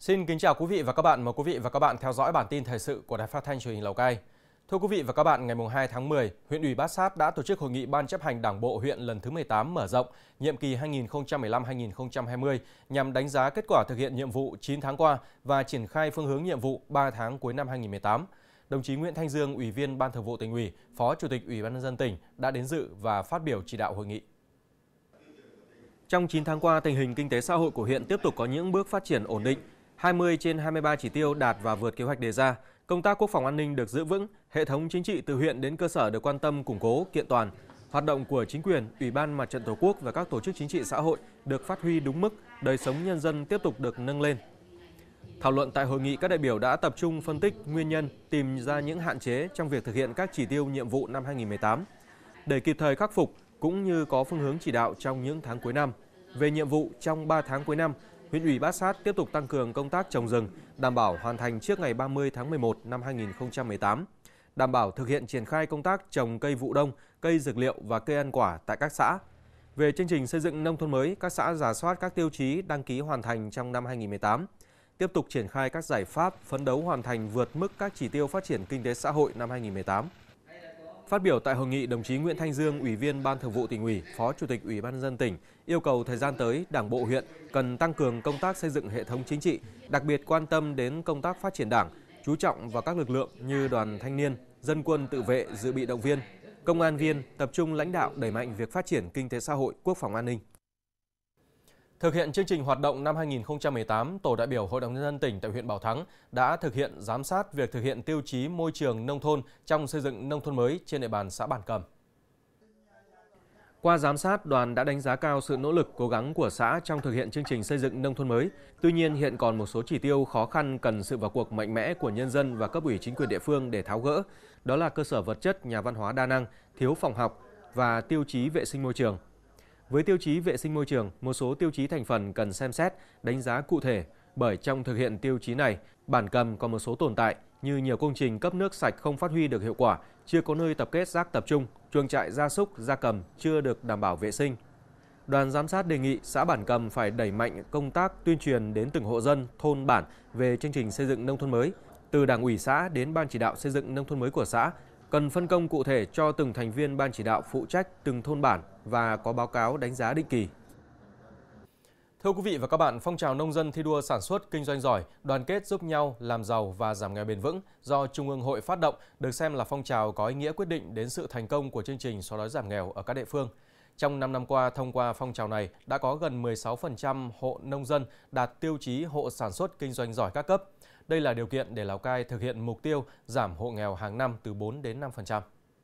Xin kính chào quý vị và các bạn. Mời quý vị và các bạn theo dõi bản tin thời sự của Đài Phát thanh Truyền hình Lào Cai. Thưa quý vị và các bạn, ngày 2 tháng 10, huyện ủy Bát Sát đã tổ chức hội nghị Ban chấp hành Đảng bộ huyện lần thứ 18 mở rộng, nhiệm kỳ 2015-2020 nhằm đánh giá kết quả thực hiện nhiệm vụ 9 tháng qua và triển khai phương hướng nhiệm vụ 3 tháng cuối năm 2018. Đồng chí Nguyễn Thanh Dương, Ủy viên Ban Thường vụ Tỉnh ủy, Phó Chủ tịch Ủy ban nhân dân tỉnh đã đến dự và phát biểu chỉ đạo hội nghị. Trong 9 tháng qua, tình hình kinh tế xã hội của huyện tiếp tục có những bước phát triển ổn định. 20 trên 23 chỉ tiêu đạt và vượt kế hoạch đề ra. Công tác quốc phòng an ninh được giữ vững, hệ thống chính trị từ huyện đến cơ sở được quan tâm củng cố, kiện toàn. Hoạt động của chính quyền, Ủy ban Mặt trận Tổ quốc và các tổ chức chính trị xã hội được phát huy đúng mức, đời sống nhân dân tiếp tục được nâng lên. Thảo luận tại hội nghị, các đại biểu đã tập trung phân tích nguyên nhân, tìm ra những hạn chế trong việc thực hiện các chỉ tiêu nhiệm vụ năm 2018 để kịp thời khắc phục cũng như có phương hướng chỉ đạo trong những tháng cuối năm. Về nhiệm vụ trong 3 tháng cuối năm, huyện ủy Bát Sát tiếp tục tăng cường công tác trồng rừng, đảm bảo hoàn thành trước ngày 30 tháng 11 năm 2018, đảm bảo thực hiện triển khai công tác trồng cây vụ đông, cây dược liệu và cây ăn quả tại các xã. Về chương trình xây dựng nông thôn mới, các xã rà soát các tiêu chí đăng ký hoàn thành trong năm 2018, tiếp tục triển khai các giải pháp phấn đấu hoàn thành vượt mức các chỉ tiêu phát triển kinh tế xã hội năm 2018. Phát biểu tại hội nghị, đồng chí Nguyễn Thanh Dương, Ủy viên Ban Thường vụ Tỉnh ủy, Phó Chủ tịch Ủy ban nhân dân tỉnh yêu cầu thời gian tới, Đảng bộ huyện cần tăng cường công tác xây dựng hệ thống chính trị, đặc biệt quan tâm đến công tác phát triển Đảng, chú trọng vào các lực lượng như đoàn thanh niên, dân quân tự vệ, dự bị động viên, công an viên, tập trung lãnh đạo đẩy mạnh việc phát triển kinh tế xã hội, quốc phòng an ninh. Thực hiện chương trình hoạt động năm 2018, Tổ đại biểu Hội đồng nhân dân tỉnh tại huyện Bảo Thắng đã thực hiện giám sát việc thực hiện tiêu chí môi trường nông thôn trong xây dựng nông thôn mới trên địa bàn xã Bản Cầm. Qua giám sát, đoàn đã đánh giá cao sự nỗ lực cố gắng của xã trong thực hiện chương trình xây dựng nông thôn mới. Tuy nhiên, hiện còn một số chỉ tiêu khó khăn cần sự vào cuộc mạnh mẽ của nhân dân và cấp ủy chính quyền địa phương để tháo gỡ. Đó là cơ sở vật chất, nhà văn hóa đa năng, thiếu phòng học và tiêu chí vệ sinh môi trường. Với tiêu chí vệ sinh môi trường, một số tiêu chí thành phần cần xem xét, đánh giá cụ thể, bởi trong thực hiện tiêu chí này, Bản Cầm có một số tồn tại như nhiều công trình cấp nước sạch không phát huy được hiệu quả, chưa có nơi tập kết rác tập trung, chuồng trại gia súc, gia cầm chưa được đảm bảo vệ sinh. Đoàn giám sát đề nghị xã Bản Cầm phải đẩy mạnh công tác tuyên truyền đến từng hộ dân, thôn bản về chương trình xây dựng nông thôn mới, từ Đảng ủy xã đến Ban chỉ đạo xây dựng nông thôn mới của xã, cần phân công cụ thể cho từng thành viên ban chỉ đạo phụ trách từng thôn bản và có báo cáo đánh giá định kỳ. Thưa quý vị và các bạn, phong trào nông dân thi đua sản xuất kinh doanh giỏi, đoàn kết giúp nhau làm giàu và giảm nghèo bền vững do Trung ương Hội phát động được xem là phong trào có ý nghĩa quyết định đến sự thành công của chương trình xóa đói giảm nghèo ở các địa phương. Trong 5 năm qua, thông qua phong trào này đã có gần 16% hộ nông dân đạt tiêu chí hộ sản xuất kinh doanh giỏi các cấp. Đây là điều kiện để Lào Cai thực hiện mục tiêu giảm hộ nghèo hàng năm từ 4 đến 5%.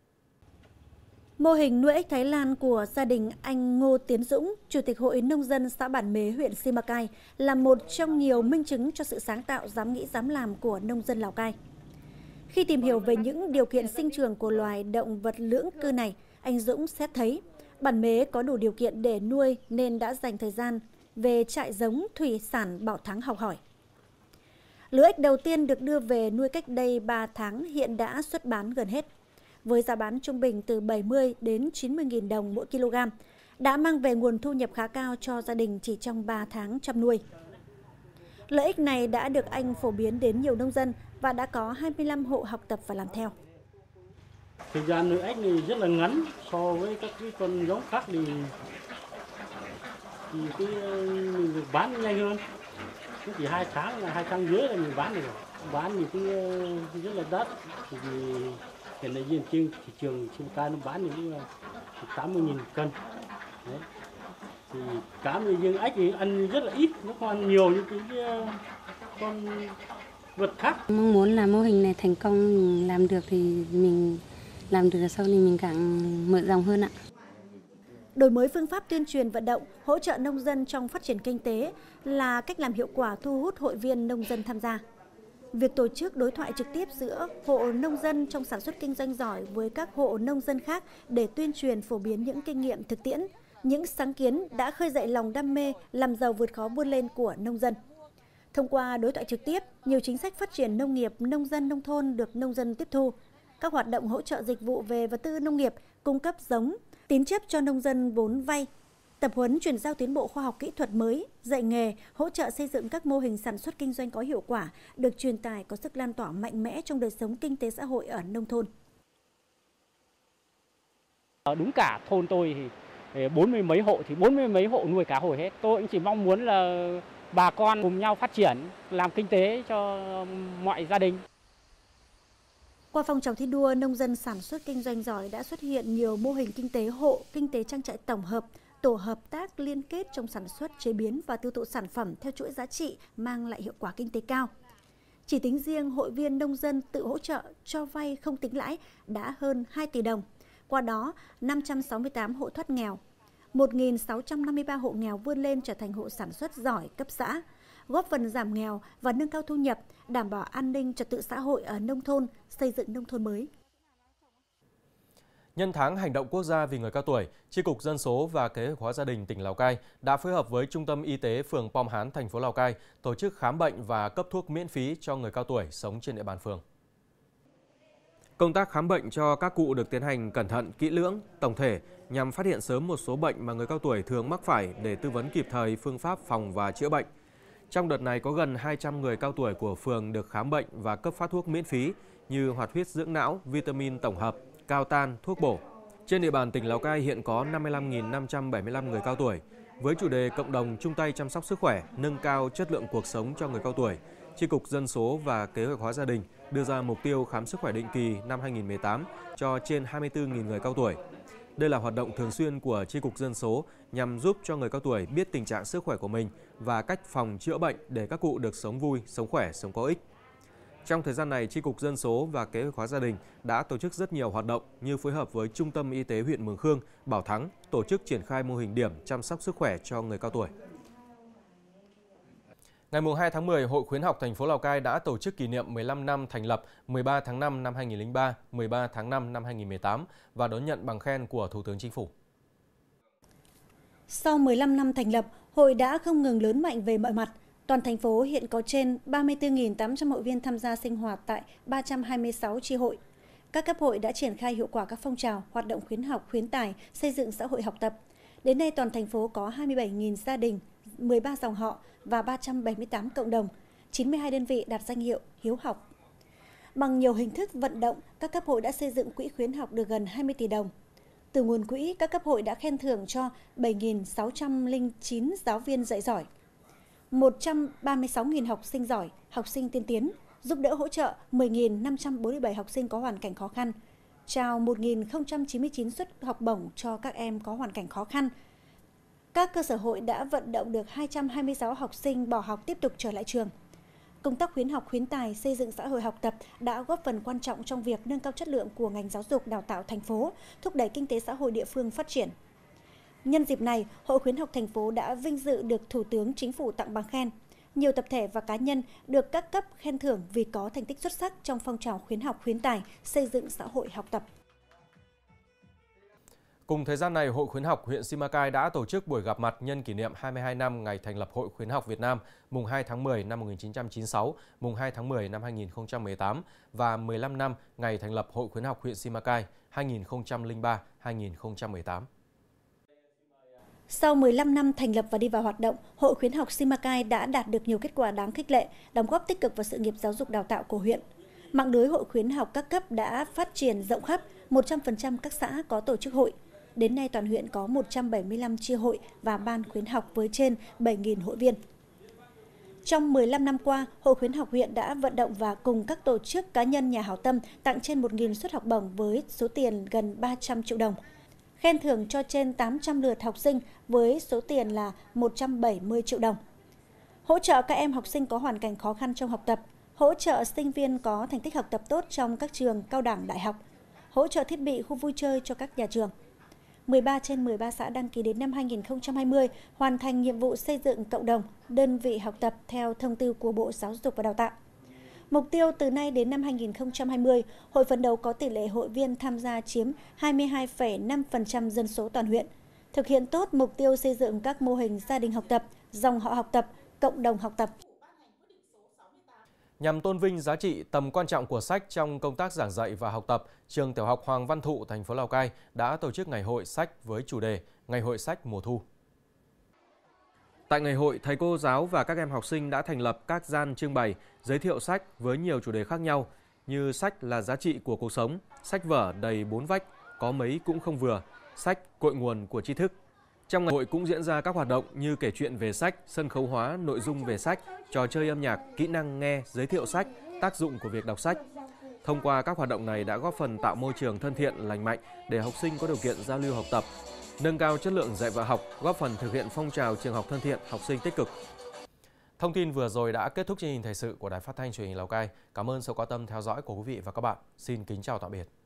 Mô hình nuôi ếch Thái Lan của gia đình anh Ngô Tiến Dũng, Chủ tịch Hội Nông dân xã Bản Mế, huyện Simacai là một trong nhiều minh chứng cho sự sáng tạo, dám nghĩ, dám làm của nông dân Lào Cai. Khi tìm hiểu về những điều kiện sinh trưởng của loài động vật lưỡng cư này, anh Dũng xét thấy Bản Mế có đủ điều kiện để nuôi nên đã dành thời gian về trại giống thủy sản Bảo Thắng học hỏi. Lứa ếch đầu tiên được đưa về nuôi cách đây 3 tháng hiện đã xuất bán gần hết. Với giá bán trung bình từ 70 đến 90.000 đồng mỗi kg, đã mang về nguồn thu nhập khá cao cho gia đình chỉ trong 3 tháng chăm nuôi. Lợi ích này đã được anh phổ biến đến nhiều nông dân và đã có 25 hộ học tập và làm theo. Thời gian nuôi ếch này rất là ngắn so với các cái con giống khác thì mình được bán nhanh hơn. Chỉ 2 tháng rưỡi là mình bán được rồi. Bán thì cũng rất là đắt. Thì hiện nay trên thị trường Simacai nó bán những 80.000 cân. Đấy. Thì cá người riêng ếch thì ăn rất là ít, nó còn nhiều những cái con vật khác. Mong muốn là mô hình này thành công, mình làm được thì mình làm được, sau này mình càng mở rộng hơn ạ. Đổi mới phương pháp tuyên truyền vận động, hỗ trợ nông dân trong phát triển kinh tế là cách làm hiệu quả thu hút hội viên nông dân tham gia. Việc tổ chức đối thoại trực tiếp giữa hộ nông dân trong sản xuất kinh doanh giỏi với các hộ nông dân khác để tuyên truyền phổ biến những kinh nghiệm thực tiễn, những sáng kiến đã khơi dậy lòng đam mê làm giàu vượt khó vươn lên của nông dân. Thông qua đối thoại trực tiếp, nhiều chính sách phát triển nông nghiệp, nông dân nông thôn được nông dân tiếp thu. Các hoạt động hỗ trợ dịch vụ về vật tư nông nghiệp, cung cấp giống, tín chấp cho nông dân vốn vay, tập huấn chuyển giao tiến bộ khoa học kỹ thuật mới, dạy nghề, hỗ trợ xây dựng các mô hình sản xuất kinh doanh có hiệu quả, được truyền tải có sức lan tỏa mạnh mẽ trong đời sống kinh tế xã hội ở nông thôn. Đúng cả thôn tôi thì 40 mấy hộ thì 40 mấy hộ nuôi cá hồi hết. Tôi cũng chỉ mong muốn là bà con cùng nhau phát triển, làm kinh tế cho mọi gia đình. Qua phong trào thi đua, nông dân sản xuất kinh doanh giỏi đã xuất hiện nhiều mô hình kinh tế hộ, kinh tế trang trại tổng hợp, tổ hợp tác liên kết trong sản xuất, chế biến và tiêu thụ sản phẩm theo chuỗi giá trị mang lại hiệu quả kinh tế cao. Chỉ tính riêng hội viên nông dân tự hỗ trợ cho vay không tính lãi đã hơn 2 tỷ đồng. Qua đó, 568 hộ thoát nghèo, 1.653 hộ nghèo vươn lên trở thành hộ sản xuất giỏi cấp xã, góp phần giảm nghèo và nâng cao thu nhập, đảm bảo an ninh trật tự xã hội ở nông thôn, xây dựng nông thôn mới. Nhân tháng hành động quốc gia vì người cao tuổi, Chi cục Dân số và Kế hoạch hóa gia đình tỉnh Lào Cai đã phối hợp với Trung tâm Y tế phường Pom Hán, thành phố Lào Cai tổ chức khám bệnh và cấp thuốc miễn phí cho người cao tuổi sống trên địa bàn phường. Công tác khám bệnh cho các cụ được tiến hành cẩn thận, kỹ lưỡng, tổng thể nhằm phát hiện sớm một số bệnh mà người cao tuổi thường mắc phải để tư vấn kịp thời phương pháp phòng và chữa bệnh. Trong đợt này có gần 200 người cao tuổi của phường được khám bệnh và cấp phát thuốc miễn phí như hoạt huyết dưỡng não, vitamin tổng hợp, cao tan, thuốc bổ. Trên địa bàn tỉnh Lào Cai hiện có 55.575 người cao tuổi. Với chủ đề cộng đồng chung tay chăm sóc sức khỏe, nâng cao chất lượng cuộc sống cho người cao tuổi, Chi cục Dân số và Kế hoạch hóa gia đình đưa ra mục tiêu khám sức khỏe định kỳ năm 2018 cho trên 24.000 người cao tuổi. Đây là hoạt động thường xuyên của Chi cục Dân số nhằm giúp cho người cao tuổi biết tình trạng sức khỏe của mình và cách phòng chữa bệnh để các cụ được sống vui, sống khỏe, sống có ích. Trong thời gian này, Chi cục Dân số và Kế hoạch hóa gia đình đã tổ chức rất nhiều hoạt động như phối hợp với Trung tâm Y tế huyện Mường Khương, Bảo Thắng tổ chức triển khai mô hình điểm chăm sóc sức khỏe cho người cao tuổi. Ngày 2 tháng 10, Hội Khuyến học thành phố Lào Cai đã tổ chức kỷ niệm 15 năm thành lập 13 tháng 5 năm 2003, 13 tháng 5 năm 2018 và đón nhận bằng khen của Thủ tướng Chính phủ. Sau 15 năm thành lập, hội đã không ngừng lớn mạnh về mọi mặt. Toàn thành phố hiện có trên 34.800 hội viên tham gia sinh hoạt tại 326 chi hội. Các cấp hội đã triển khai hiệu quả các phong trào, hoạt động khuyến học, khuyến tài, xây dựng xã hội học tập. Đến nay, toàn thành phố có 27.000 gia đình, 13 dòng họ và 378 cộng đồng, 92 đơn vị đạt danh hiệu hiếu học. Bằng nhiều hình thức vận động, các cấp hội đã xây dựng quỹ khuyến học được gần 20 tỷ đồng. Từ nguồn quỹ, các cấp hội đã khen thưởng cho 7.609 giáo viên dạy giỏi, 136.000 học sinh giỏi, học sinh tiên tiến, giúp đỡ hỗ trợ 10.547 học sinh có hoàn cảnh khó khăn, trao 1.099 suất học bổng cho các em có hoàn cảnh khó khăn. Các cơ sở hội đã vận động được 226 học sinh bỏ học tiếp tục trở lại trường. Công tác khuyến học, khuyến tài, xây dựng xã hội học tập đã góp phần quan trọng trong việc nâng cao chất lượng của ngành giáo dục đào tạo thành phố, thúc đẩy kinh tế xã hội địa phương phát triển. Nhân dịp này, Hội Khuyến học thành phố đã vinh dự được Thủ tướng Chính phủ tặng bằng khen. Nhiều tập thể và cá nhân được các cấp khen thưởng vì có thành tích xuất sắc trong phong trào khuyến học, khuyến tài, xây dựng xã hội học tập. Cùng thời gian này, Hội Khuyến học huyện Simacai đã tổ chức buổi gặp mặt nhân kỷ niệm 22 năm ngày thành lập Hội Khuyến học Việt Nam, mùng 2 tháng 10 năm 1996, mùng 2 tháng 10 năm 2018 và 15 năm ngày thành lập Hội Khuyến học huyện Simacai 2003-2018. Sau 15 năm thành lập và đi vào hoạt động, Hội Khuyến học Simacai đã đạt được nhiều kết quả đáng khích lệ, đóng góp tích cực vào sự nghiệp giáo dục đào tạo của huyện. Mạng lưới hội khuyến học các cấp đã phát triển rộng khắp, 100% các xã có tổ chức hội. Đến nay, toàn huyện có 175 chi hội và ban khuyến học với trên 7.000 hội viên. Trong 15 năm qua, Hội Khuyến học huyện đã vận động và cùng các tổ chức cá nhân nhà hảo tâm tặng trên 1.000 suất học bổng với số tiền gần 300 triệu đồng. Khen thưởng cho trên 800 lượt học sinh với số tiền là 170 triệu đồng. Hỗ trợ các em học sinh có hoàn cảnh khó khăn trong học tập, hỗ trợ sinh viên có thành tích học tập tốt trong các trường cao đẳng đại học, hỗ trợ thiết bị khu vui chơi cho các nhà trường. 13 trên 13 xã đăng ký đến năm 2020 hoàn thành nhiệm vụ xây dựng cộng đồng, đơn vị học tập theo thông tư của Bộ Giáo dục và Đào tạo. Mục tiêu từ nay đến năm 2020, hội phấn đấu có tỷ lệ hội viên tham gia chiếm 22,5% dân số toàn huyện, thực hiện tốt mục tiêu xây dựng các mô hình gia đình học tập, dòng họ học tập, cộng đồng học tập. Nhằm tôn vinh giá trị tầm quan trọng của sách trong công tác giảng dạy và học tập, trường Tiểu học Hoàng Văn Thụ, thành phố Lào Cai đã tổ chức ngày hội sách với chủ đề Ngày hội sách mùa thu. Tại ngày hội, thầy cô giáo và các em học sinh đã thành lập các gian trưng bày, giới thiệu sách với nhiều chủ đề khác nhau như sách là giá trị của cuộc sống, sách vở đầy 4 vách, có mấy cũng không vừa, sách cội nguồn của tri thức. Trong ngày hội cũng diễn ra các hoạt động như kể chuyện về sách, sân khấu hóa nội dung về sách, trò chơi âm nhạc, kỹ năng nghe, giới thiệu sách, tác dụng của việc đọc sách. Thông qua các hoạt động này đã góp phần tạo môi trường thân thiện, lành mạnh để học sinh có điều kiện giao lưu học tập, nâng cao chất lượng dạy và học, góp phần thực hiện phong trào trường học thân thiện, học sinh tích cực. Thông tin vừa rồi đã kết thúc chương trình thời sự của Đài Phát thanh Truyền hình Lào Cai. Cảm ơn sự quan tâm theo dõi của quý vị và các bạn. Xin kính chào tạm biệt.